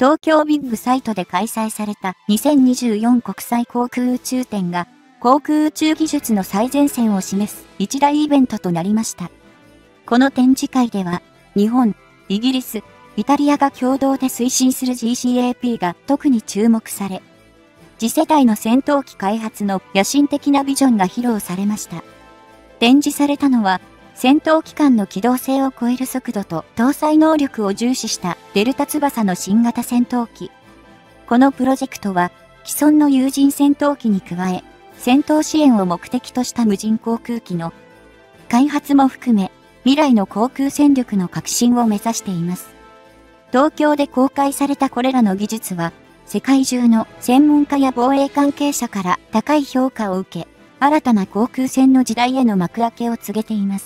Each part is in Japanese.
東京ビッグサイトで開催された2024国際航空宇宙展が航空宇宙技術の最前線を示す一大イベントとなりました。この展示会では日本、イギリス、イタリアが共同で推進する GCAP が特に注目され、次世代の戦闘機開発の野心的なビジョンが披露されました。展示されたのは、戦闘機関の機動性を超える速度と搭載能力を重視したデルタ翼の新型戦闘機。このプロジェクトは、既存の有人戦闘機に加え、戦闘支援を目的とした無人航空機の開発も含め、未来の航空戦力の革新を目指しています。東京で公開されたこれらの技術は、世界中の専門家や防衛関係者から高い評価を受け、新たな航空戦の時代への幕開けを告げています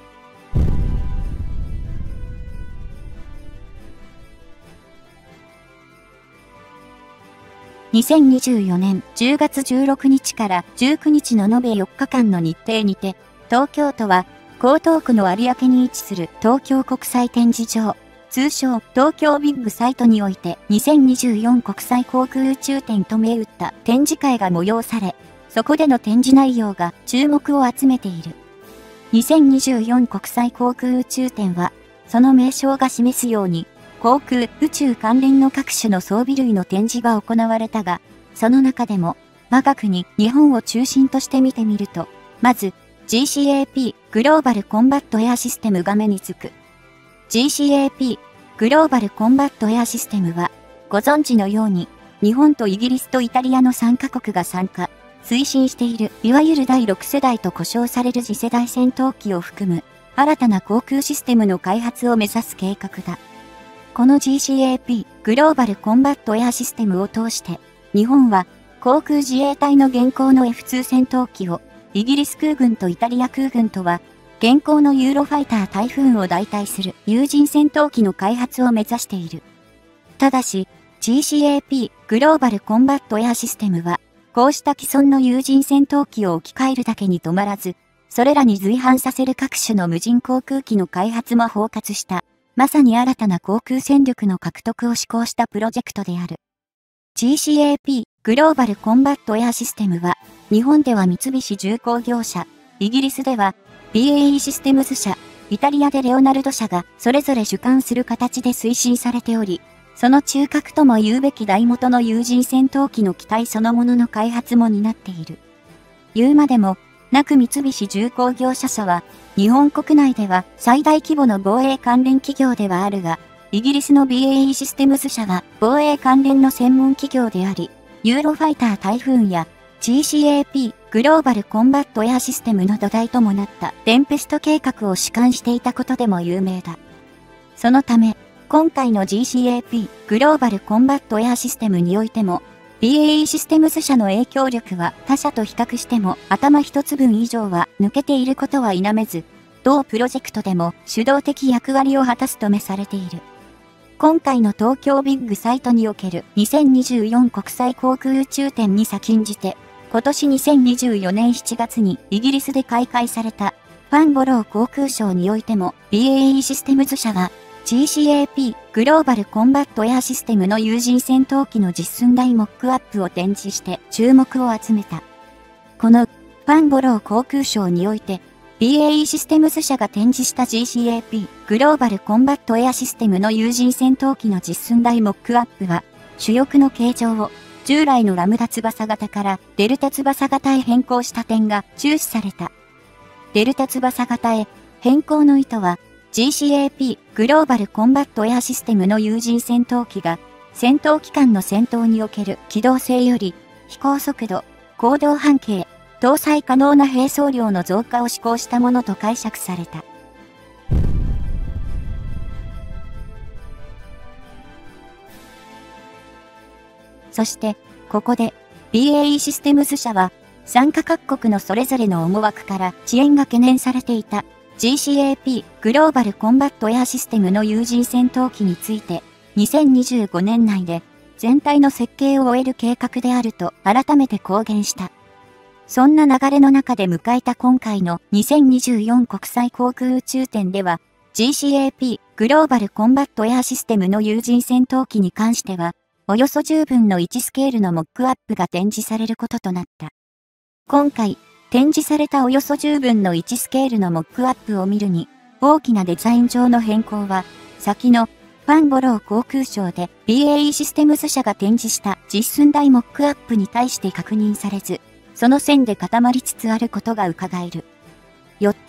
。2024年10月16日から19日の延べ4日間の日程にて、東京都は江東区の有明に位置する東京国際展示場、通称東京ビッグサイトにおいて2024国際航空宇宙展と銘打った展示会が催され、そこでの展示内容が注目を集めている。2024国際航空宇宙展は、その名称が示すように、航空・宇宙関連の各種の装備類の展示が行われたが、その中でも、我が国、日本を中心として見てみると、まず、GCAP、グローバルコンバットエアシステムが目につく。GCAP、グローバルコンバットエアシステムは、ご存知のように、日本とイギリスとイタリアの3カ国が参加、推進している、いわゆる第6世代と呼称される次世代戦闘機を含む、新たな航空システムの開発を目指す計画だ。この GCAP、グローバルコンバットエアシステムを通して、日本は航空自衛隊の現行の F2 戦闘機を、イギリス空軍とイタリア空軍とは、現行のユーロファイタータイフーンを代替する有人戦闘機の開発を目指している。ただし、GCAP、グローバルコンバットエアシステムは、こうした既存の有人戦闘機を置き換えるだけに止まらず、それらに随伴させる各種の無人航空機の開発も包括した。まさに新たな航空戦力の獲得を志向したプロジェクトである。GCAP、グローバルコンバットエアシステムは、日本では三菱重工業社、イギリスでは BAE システムズ社、イタリアでレオナルド社がそれぞれ主管する形で推進されており、その中核とも言うべき大元の有人戦闘機の機体そのものの開発も担っている。言うまでも、なく三菱重工業社社は、日本国内では最大規模の防衛関連企業ではあるが、イギリスの BAE システムズ社は防衛関連の専門企業であり、ユーロファイタータイフーンや GCAP グローバルコンバットエアシステムの土台ともなったテンペスト計画を主管していたことでも有名だ。そのため、今回の GCAP グローバルコンバットエアシステムにおいても、BAE システムズ社の影響力は他社と比較しても頭一つ分以上は抜けていることは否めず、同プロジェクトでも主導的役割を果たすとめされている。今回の東京ビッグサイトにおける2024国際航空宇宙展に先んじて、今年2024年7月にイギリスで開催されたファンボロー航空ショーにおいても BAE システムズ社はGCAP グローバルコンバットエアシステムの有人戦闘機の実寸大モックアップを展示して注目を集めた。このファンボロー航空ショーにおいて BAE システムズ社が展示した GCAP グローバルコンバットエアシステムの有人戦闘機の実寸大モックアップは主翼の形状を従来のラムダ翼型からデルタ翼型へ変更した点が注視された。デルタ翼型へ変更の意図はGCAP グローバルコンバットエアシステムの有人戦闘機が戦闘機関の戦闘における機動性より飛行速度、行動半径、搭載可能な兵装量の増加を志向したものと解釈された。そして、ここで BAE システムズ社は参加各国のそれぞれの思惑から遅延が懸念されていたGCAP グローバルコンバットエアシステムの有人戦闘機について2025年内で全体の設計を終える計画であると改めて公言した。そんな流れの中で迎えた今回の2024国際航空宇宙展では GCAP グローバルコンバットエアシステムの有人戦闘機に関しては、およそ10分の1スケールのモックアップが展示されることとなった。今回、展示されたおよそ10分の1スケールのモックアップを見るに、大きなデザイン上の変更は、先のファンボロー航空ショーで BAE システムズ社が展示した実寸大モックアップに対して確認されず、その線で固まりつつあることが伺える。よって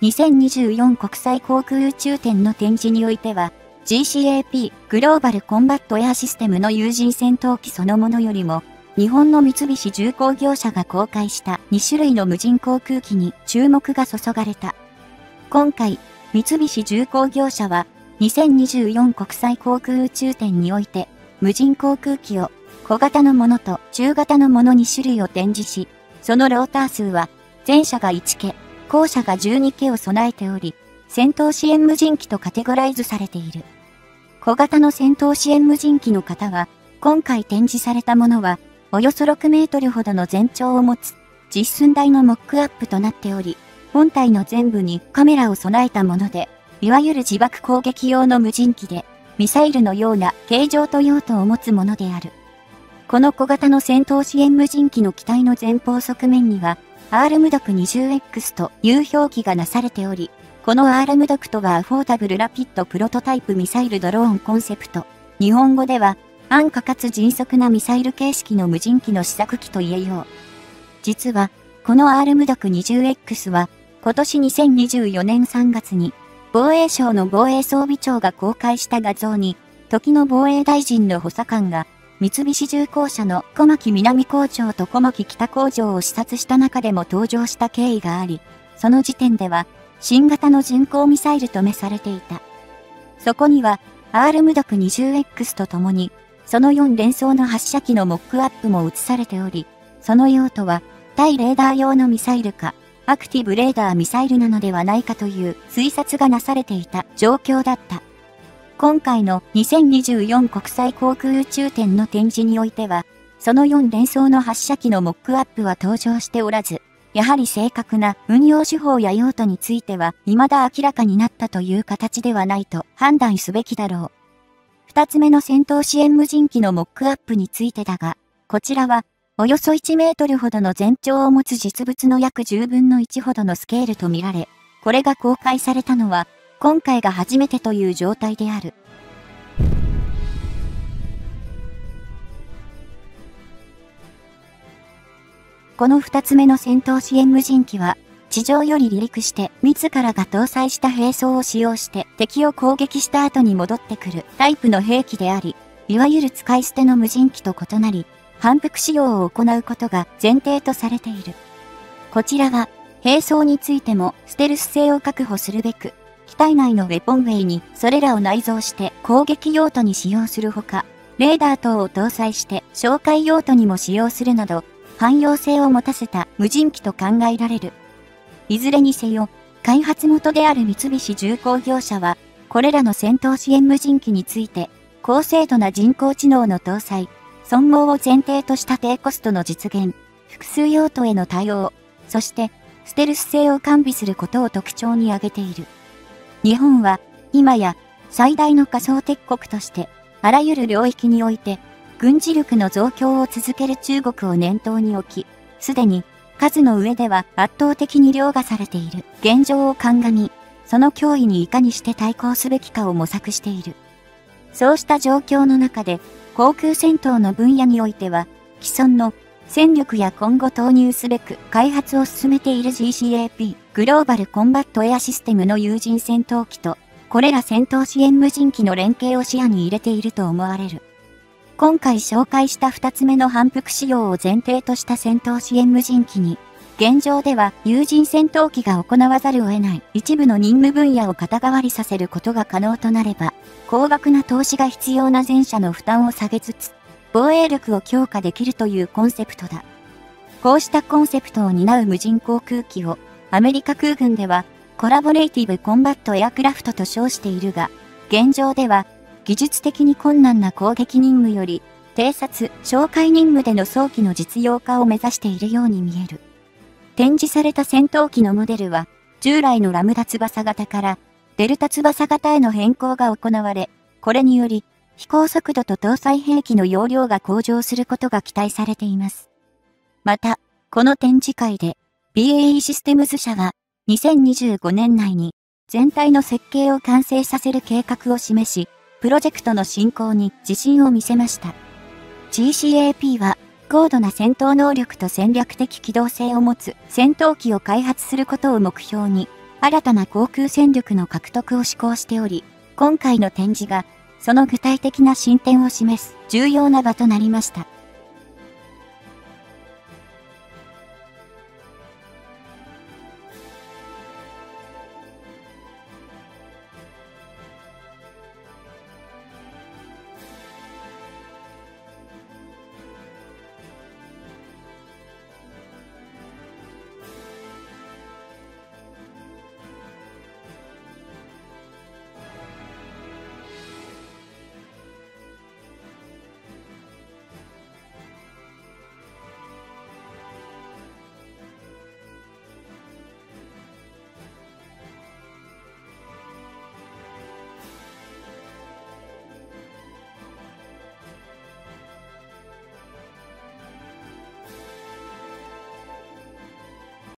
、2024国際航空宇宙展の展示においては、GCAP グローバルコンバットエアシステムの有人戦闘機そのものよりも、日本の三菱重工業者が公開した2種類の無人航空機に注目が注がれた。今回、三菱重工業者は、2024国際航空宇宙展において、無人航空機を小型のものと中型のもの2種類を展示し、そのローター数は、前者が1機、後者が12機を備えており、戦闘支援無人機とカテゴライズされている。小型の戦闘支援無人機の型は、今回展示されたものは、およそ6メートルほどの全長を持つ、実寸大のモックアップとなっており、本体の前部にカメラを備えたもので、いわゆる自爆攻撃用の無人機で、ミサイルのような形状と用途を持つものである。この小型の戦闘支援無人機の機体の前方側面には、ARMDOC20X という表記がなされており、この ARMDOC とはアフォーダブルラピッドプロトタイプミサイルドローンコンセプト。日本語では、安価かつ迅速なミサイル形式の無人機の試作機と言えよう。実は、この ARMDOC20X は、今年2024年3月に、防衛省の防衛装備庁が公開した画像に、時の防衛大臣の補佐官が、三菱重工社の小牧南工場と小牧北工場を視察した中でも登場した経緯があり、その時点では、新型の巡航ミサイルと召されていた。そこには、ARMDOC20X とともに、その4連装の発射機のモックアップも映されており、その用途は、対レーダー用のミサイルか、アクティブレーダーミサイルなのではないかという推察がなされていた状況だった。今回の2024国際航空宇宙展の展示においては、その4連装の発射機のモックアップは登場しておらず、やはり正確な運用手法や用途については未だ明らかになったという形ではないと判断すべきだろう。二つ目の戦闘支援無人機のモックアップについてだが、こちらはおよそ1メートルほどの全長を持つ実物の約10分の1ほどのスケールとみられ、これが公開されたのは今回が初めてという状態である。この2つ目の戦闘支援無人機は、地上より離陸して自らが搭載した兵装を使用して敵を攻撃した後に戻ってくるタイプの兵器であり、いわゆる使い捨ての無人機と異なり、反復使用を行うことが前提とされている。こちらは、兵装についてもステルス性を確保するべく、機体内のウェポンウェイにそれらを内蔵して攻撃用途に使用するほか、レーダー等を搭載して哨戒用途にも使用するなど、汎用性を持たせた無人機と考えられる。いずれにせよ、開発元である三菱重工業者は、これらの戦闘支援無人機について、高精度な人工知能の搭載、損耗を前提とした低コストの実現、複数用途への対応、そして、ステルス性を完備することを特徴に挙げている。日本は、今や、最大の仮想敵国として、あらゆる領域において、軍事力の増強を続ける中国を念頭に置き、すでに数の上では圧倒的に凌駕されている現状を鑑み、その脅威にいかにして対抗すべきかを模索している。そうした状況の中で、航空戦闘の分野においては、既存の戦力や今後投入すべく開発を進めている GCAP グローバルコンバットエアシステムの有人戦闘機と、これら戦闘支援無人機の連携を視野に入れていると思われる。今回紹介した2つ目の反復使用を前提とした戦闘支援無人機に、現状では有人戦闘機が行わざるを得ない一部の任務分野を肩代わりさせることが可能となれば、高額な投資が必要な前者の負担を下げつつ、防衛力を強化できるというコンセプトだ。こうしたコンセプトを担う無人航空機を、アメリカ空軍では、コラボレイティブコンバットエアクラフトと称しているが、現状では、技術的に困難な攻撃任務より、偵察、哨戒任務での早期の実用化を目指しているように見える。展示された戦闘機のモデルは、従来のラムダ翼型から、 デルタ翼型への変更が行われ、これにより、飛行速度と搭載兵器の容量が向上することが期待されています。また、この展示会で、BAE システムズ社は、2025年内に、全体の設計を完成させる計画を示し、プロジェクトの進行に自信を見せました。GCAP は、高度な戦闘能力と戦略的機動性を持つ戦闘機を開発することを目標に、新たな航空戦力の獲得を志向しており、今回の展示が、その具体的な進展を示す重要な場となりました。